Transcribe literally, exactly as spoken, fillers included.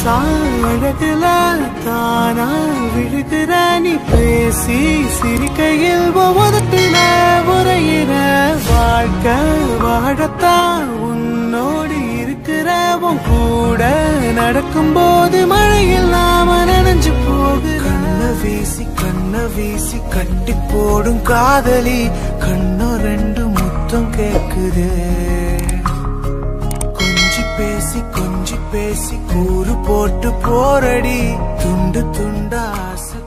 அழகுல தானா விழுகிற நீ பேசி சிரிக்கையில் ஒவ்வொருத்தின உரையிற வாழ்க்கை வாழத்தான் உன்னோடு இருக்கிறவன் கூட நடக்கும் போது மழையில் நாம நனைஞ்சு போகு. கண்ண வீசி கண்ண வீசி கட்டி போடும் காதலி கண்ணோ ரெண்டு முத்தம் கேக்குது. கொஞ்சி பேசி கொஞ்சி பேசி கூறு போட்டு போரடி துண்டு துண்டா ஆசை.